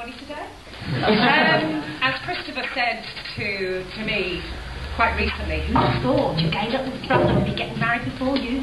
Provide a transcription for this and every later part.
everybody today. As Christopher said to me quite recently, who'd have thought your gay little brother would be getting married before you?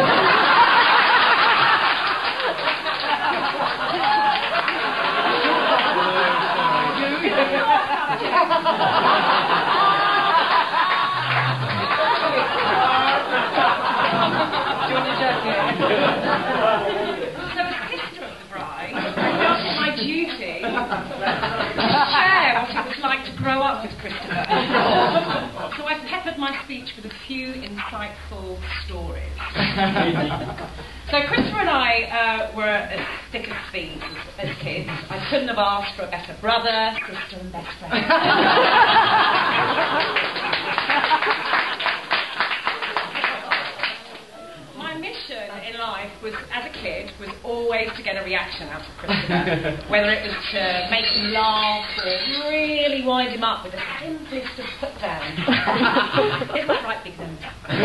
So as sister of the bride, I felt it my duty to share what it was like to grow up with Christopher. So I peppered my speech with a few insightful stories. So Christopher and I were as thick as thieves as kids. I couldn't have asked for a better brother, sister and best friend. In life was, as a kid, was always to get a reaction out of Christopher, whether it was to make him laugh or really wind him up with the simplest of put downs. Isn't that right, Big Zone?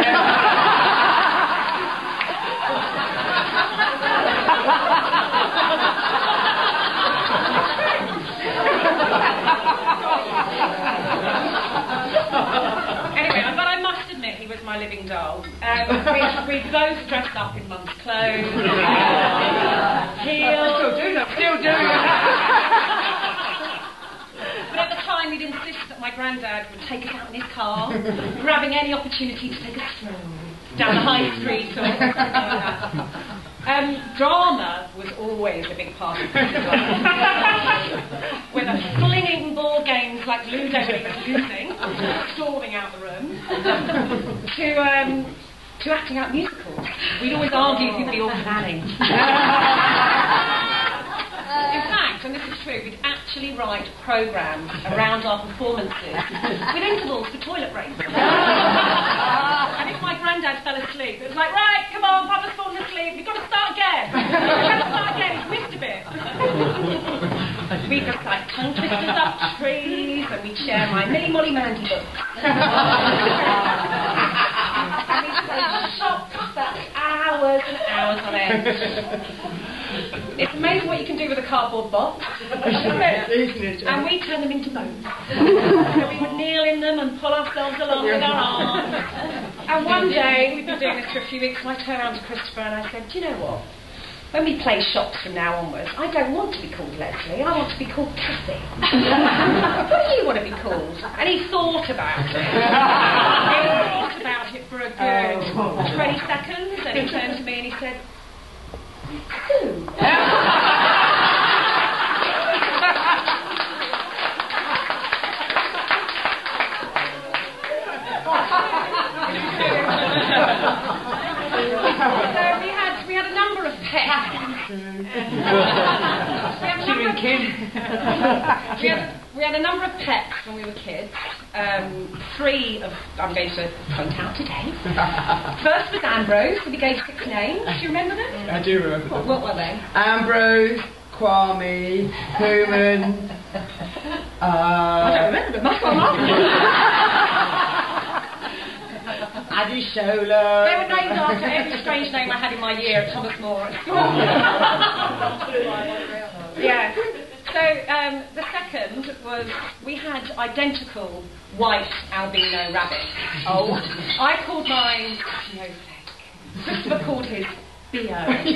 He was my living doll. We both dressed up in mum's clothes. Heels. Still do. But at the time we'd insist that my granddad would take us out in his car, grabbing any opportunity to take a stroll down the high street or something like that. Drama was always a big part of his life. Whether flinging board games like Ludo when he was losing, storming out the room, to acting out musicals. We'd always argue who'd be all nanny. In fact, and this is true, we'd actually write programmes around our performances with intervals for toilet breaks. And if my granddad fell asleep, it was like, right, come on, Papa's fallen asleep, we've got to start again. He's missed a bit. We'd recite tongue twisters up trees, and we'd share my Millie Molly Mandy book. And we'd play shops for hours and hours on end. It's amazing what you can do with a cardboard box, isn't it? And we turn them into boats. So we would kneel in them and pull ourselves along with our arms. And one day, we'd been doing this for a few weeks, and I turned around to Christopher and I said, do you know what? When we play shops from now onwards, I don't want to be called Leslie, I want to be called Cathy. What do you want to be called? And he thought about it. He thought about it for a good 20 seconds, and he turned to me and he said, Sue. So we had a number of pets. We had a number of pets when we were kids. Three of I'm going to point out today. First was Ambrose, so we gave 6 names. Do you remember them? I do remember them. What were they? Ambrose, Kwame, Human. I don't remember them. That's what I'm asking. Adishola. They were named after every strange name I had in my year at Thomas More at school. Yeah. So the second was we had identical white albino rabbits. Oh. I called mine Piosec. Christopher called his B.O.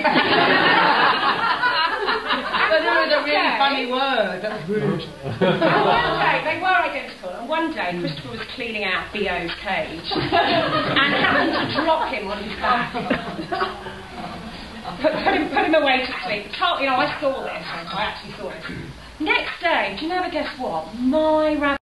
But that was a really funny word. That was rude. And one day, they were identical, and one day Christopher was cleaning out B.O.'s cage and happened to drop him on his back. Put him away to sleep. You know, I saw this. I actually saw it. Next day, do you never guess what? My rabbit